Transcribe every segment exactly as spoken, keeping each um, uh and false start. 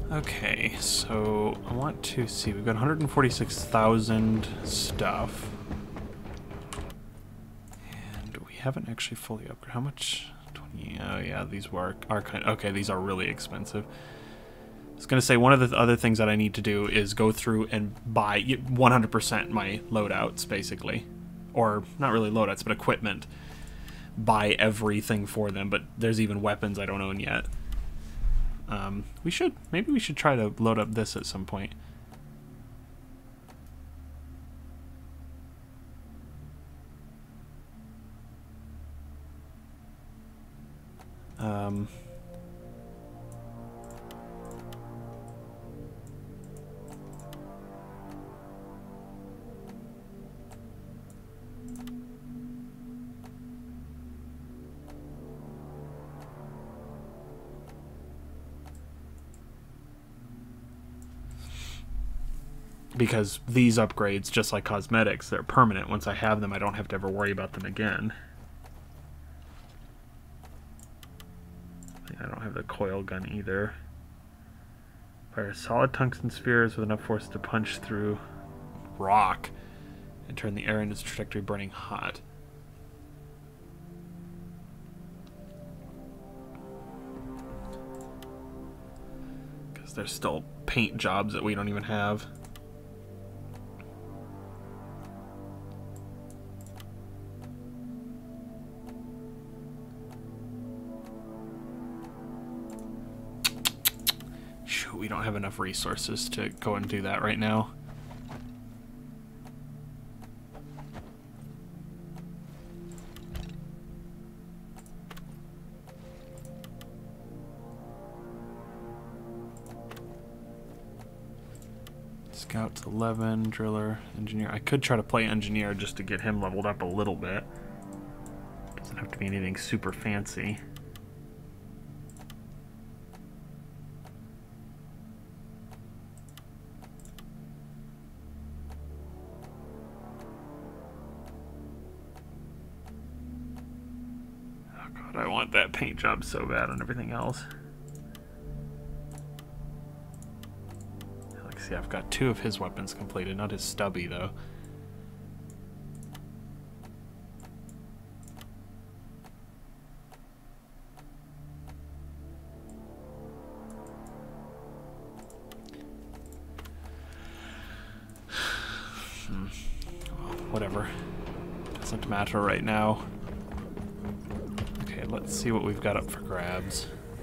Okay, so I want to see. We've got one hundred forty-six thousand stuff. And we haven't actually fully upgraded. How much? twenty. Oh, yeah, these were, are kind of. Okay, these are really expensive. I was going to say, one of the other things that I need to do is go through and buy one hundred percent my loadouts, basically. Or, not really loadouts, but equipment. Buy everything for them, but there's even weapons I don't own yet. Um, we should, maybe we should try to load up this at some point. Um... Because these upgrades, just like cosmetics, they're permanent. Once I have them, I don't have to ever worry about them again. I don't have the coil gun either. Fire solid tungsten spheres with enough force to punch through rock and turn the air in its trajectory burning hot. Because there's still paint jobs that we don't even have. We don't have enough resources to go and do that right now. Scout's eleven, driller, engineer. I could try to play engineer just to get him leveled up a little bit. Doesn't have to be anything super fancy. I want that paint job so bad on everything else. Like, see, I've got two of his weapons completed, not his stubby, though. hmm. Well, whatever. Doesn't matter right now. Let's see what we've got up for grabs.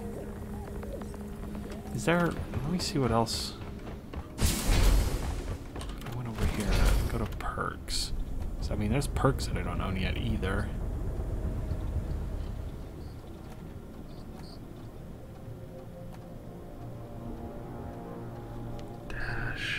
Is there... Let me see what else... I went over here. Go to perks. So, I mean, there's perks that I don't own yet either. Dash.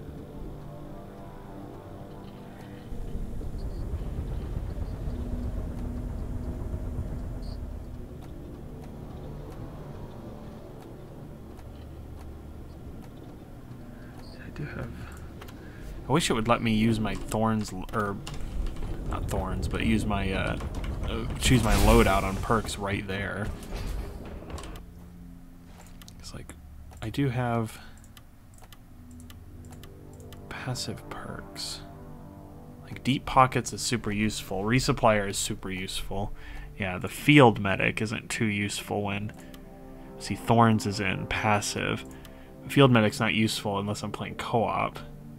I do have... I wish it would let me use my thorns, or not thorns, but use my, uh, uh, choose my loadout on perks right there. It's like, I do have passive perks. Like, Deep Pockets is super useful. Resupplier is super useful. Yeah, the Field Medic isn't too useful when... See, Thorns is in passive. Field Medic's not useful unless I'm playing co-op.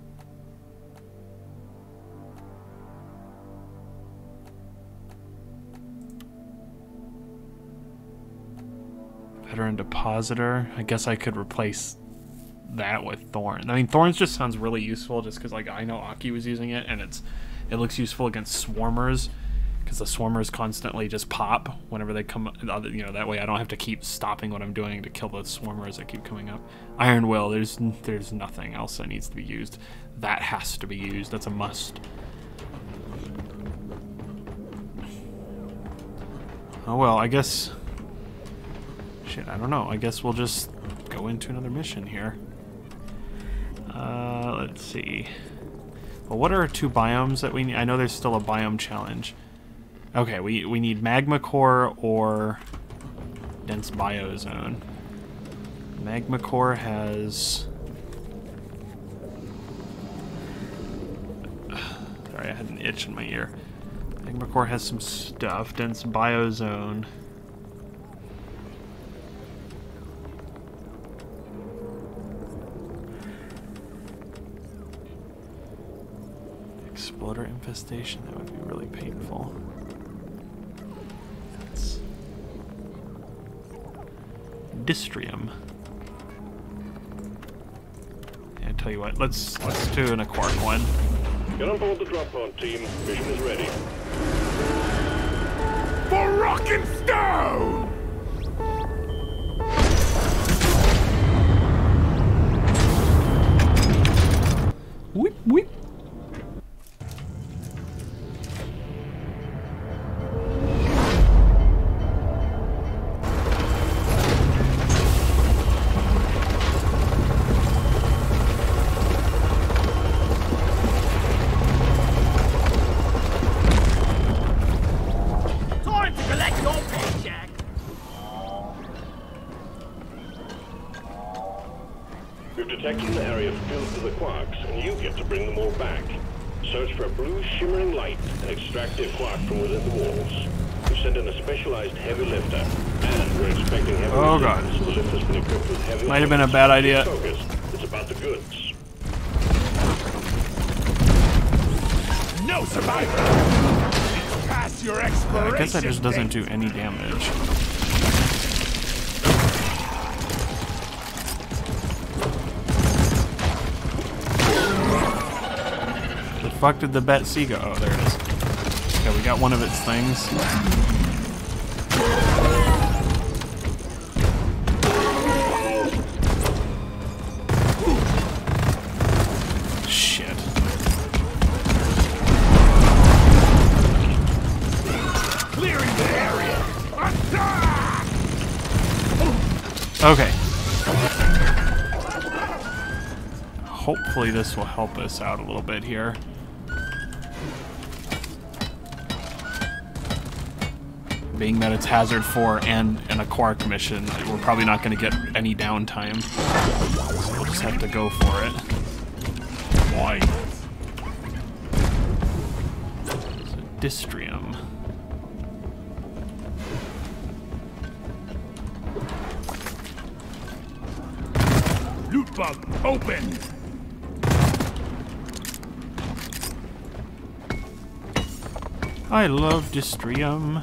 Veteran Depositor. I guess I could replace that with Thorn. I mean, Thorns just sounds really useful just because, like, I know Aki was using it, and it's it looks useful against Swarmers. Because the Swarmers constantly just pop whenever they come, you know, that way I don't have to keep stopping what I'm doing to kill the Swarmers that keep coming up. Iron Will, there's there's nothing else that needs to be used. That has to be used, that's a must. Oh well, I guess, shit, I don't know, I guess we'll just go into another mission here. Uh, let's see. Well, what are our two biomes that we need? I know there's still a biome challenge. Okay, we, we need Magma Core or Dense Biozone. Magma core has... Sorry, I had an itch in my ear. Magma core has some stuff. Dense biozone. Exploder infestation, that would be really painful. That's... Dystrium. Yeah, I tell you what, let's let's do an Aquark one. Get on board the drop pod team. Mission is ready. For rock and stone! Whip, whip. We've detected an area filled with the quarks, and you get to bring them all back. Search for a blue shimmering light and extract the quark from within the walls. We've sent in a specialized heavy lifter, and we're expecting heavy Oh god. The lifter's been equipped with heavy Might have been a bad idea. Focus. It's about the goods. No survivor! Pass your exploration. I guess that just doesn't do any damage. The fuck did the Bet C go? Oh, there it is. Okay, we got one of its things. Shit. Clearing the area. Attack! Okay. Hopefully this will help us out a little bit here. Being that it's Hazard four and an Aquark mission, we're probably not going to get any downtime. So we'll just have to go for it. Why? So, Dystrium. Loot bug, open! I love Dystrium.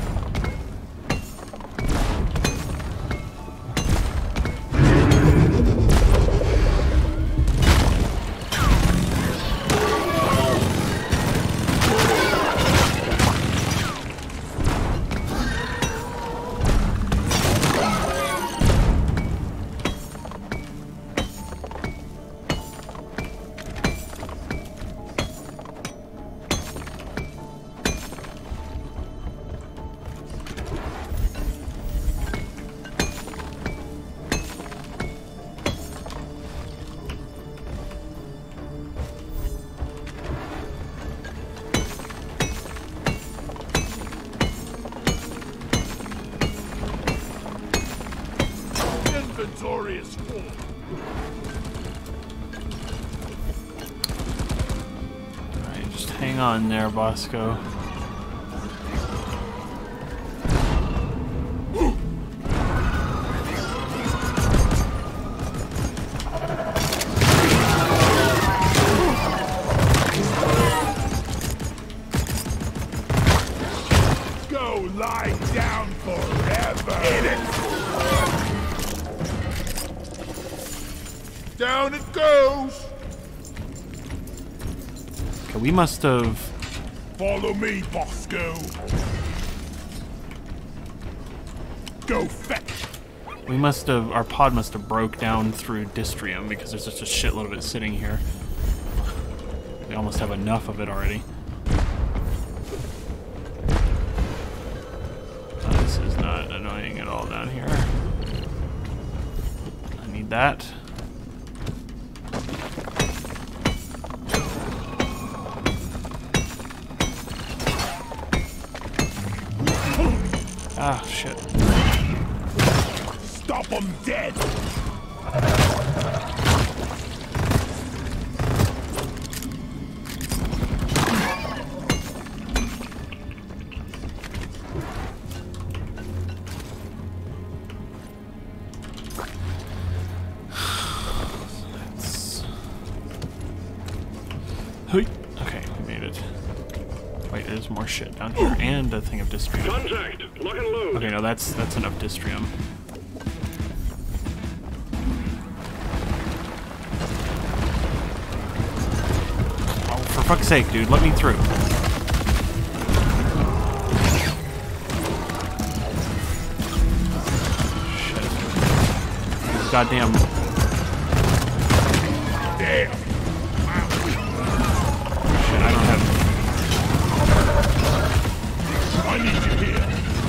Inventory is full. Alright, just hang on there, Bosco. Go lie down forever. Hit it. Down it goes. Okay, we must have... Follow me, Bosco. Go fetch. We must have... Our pod must have broke down through Dystrium because there's just a shitload of it sitting here. We almost have enough of it already. Oh, this is not annoying at all down here. I need that. Ah, shit. Stop them dead. Hey. Okay, we made it. Wait, there's more shit down here, and a thing of dystrium. Contact! Lock and load! Okay, no, that's that's enough dystrium. Oh, for fuck's sake, dude, let me through. Shit. Goddamn. Damn. Shit, I don't have. I need you here.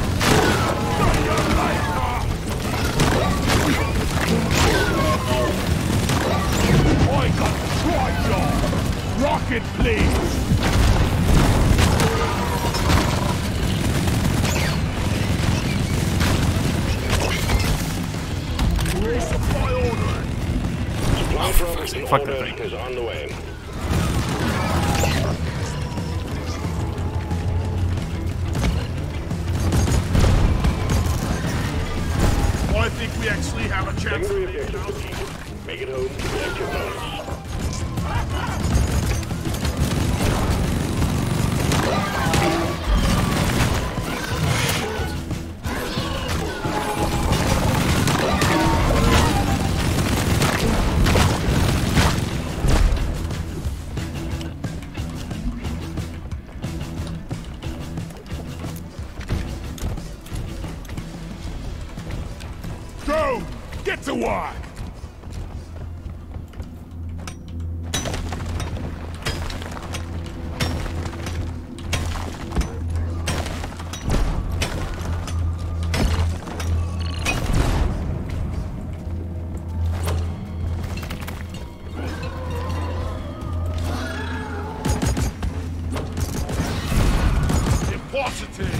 I got tried, rocket, please. Resupply order. Supply drop in Fuck order that thing. is on the way. I think we actually have a chance to Secondary make it objective out. defeated. Make it home, collect your bonus. Go! Get to work! Depositing!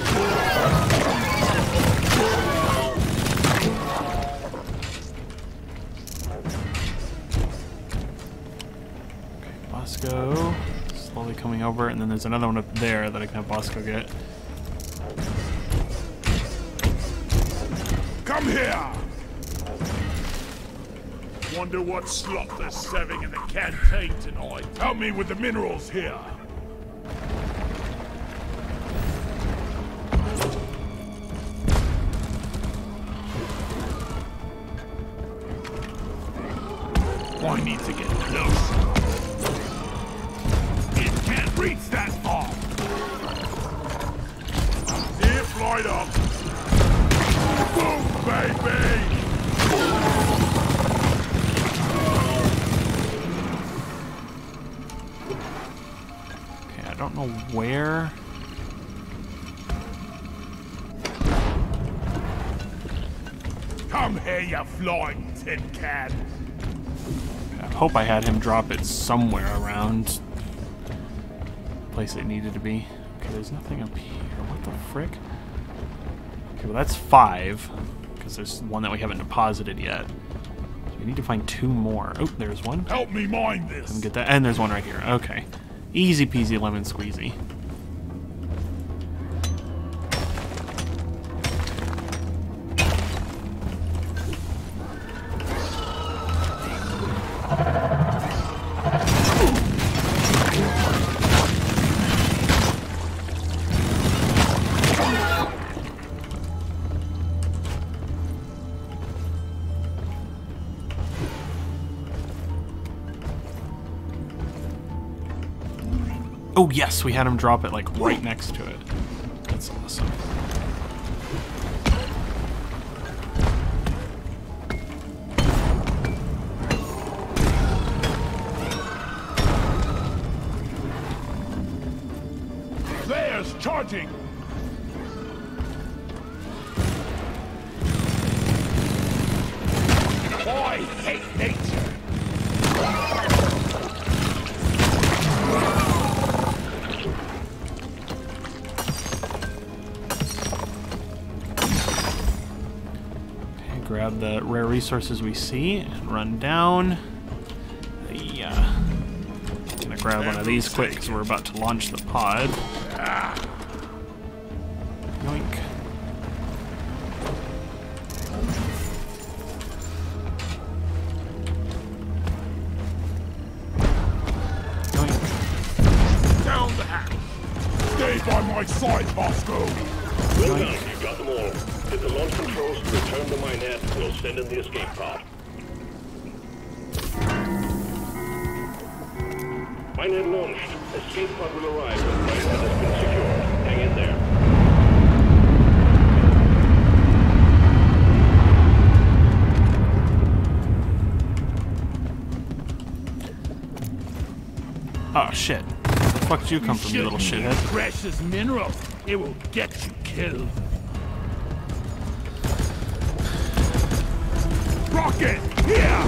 Bosco slowly coming over, and then there's another one up there that I can have Bosco get. Come here! Wonder what slop they're serving in the canteen tonight. Help me with the minerals here. I need to get closer. It can't reach that far. Zip right up. Boom, baby! Okay, I don't know where. Come here, you flying tin can. I hope I had him drop it somewhere around the place it needed to be. Okay, there's nothing up here. What the frick? Okay, well that's five, because there's one that we haven't deposited yet. So we need to find two more. Oh, there's one. Help me mine Let me this. get that. And there's one right here. Okay. Easy peasy lemon squeezy. Oh yes, we had him drop it like right next to it. That's awesome. There's charging. I hate nature. Grab the rare resources we see and run down. Yeah. Gonna grab one of these quick because we're about to launch the pod. Yoink. Yoink. my sight, Bosco! Well done, you got them all. Hit the launch controls to return the minet, and we'll send in the escape pod. Minet launched. Escape pod will arrive when the minet has been secured. Hang in there. Oh shit. Where the fuck did you come from, you little shithead? Precious minerals. It will get you killed. Rocket! Here!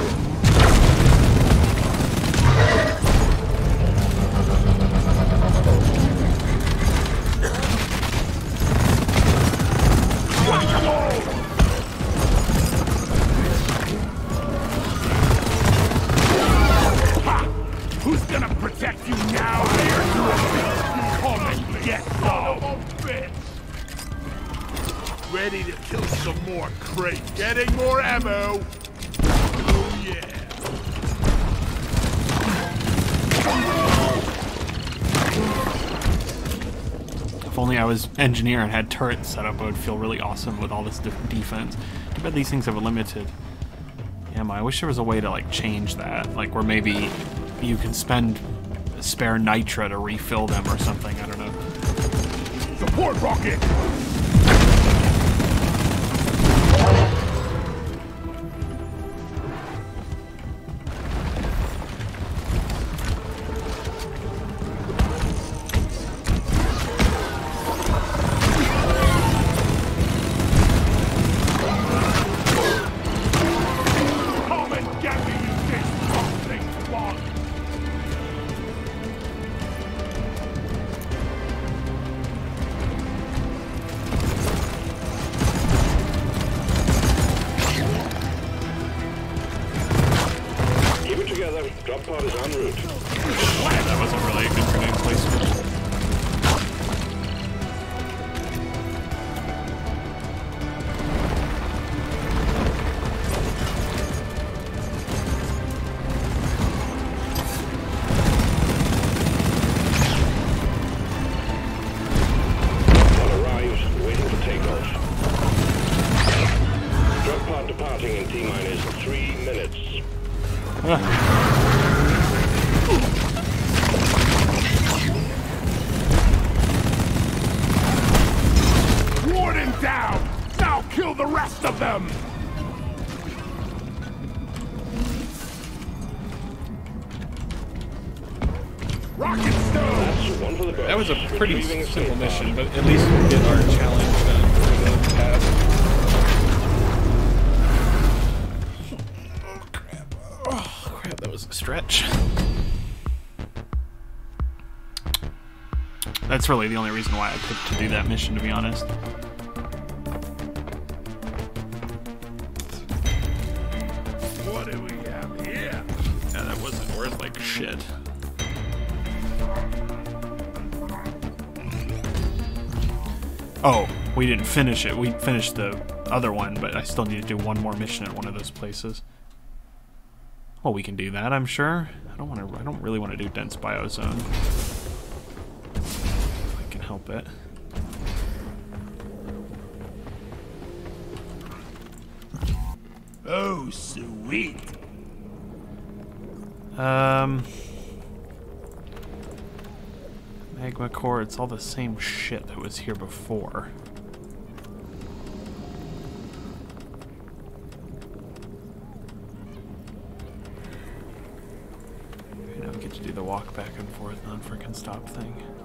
Who's gonna protect you now? Come and get some! Ready to kill some more crate. Getting more ammo! Oh yeah! If only I was engineer and had turrets set up, I would feel really awesome with all this different defense. Too bad these things have a limited ammo. I wish there was a way to like change that, like where maybe you can spend spare nitra to refill them or something. I don't know. Support rocket! Drop pod is en route. That wasn't really a good grenade placement. Pod arrives, waiting for takeoff. Drop pod departing in T-minus three minutes. Ah. Down! Now kill the rest of them! Rocket stone! One for the That was a pretty Retrieving simple escape mission, pod. but at least we did our challenge done for the task. Oh crap. Oh crap, that was a stretch. That's really the only reason why I picked to do that mission, to be honest. What do we have here? Yeah, that wasn't worth like shit. Oh, we didn't finish it. We finished the other one, but I still need to do one more mission at one of those places. Well, we can do that, I'm sure. I don't want to. I don't really want to do dense biozone. If I can help it. Oh, sweet. Um, magma core. It's all the same shit that was here before. Okay, now we get to do the walk back and forth non-freaking stop thing.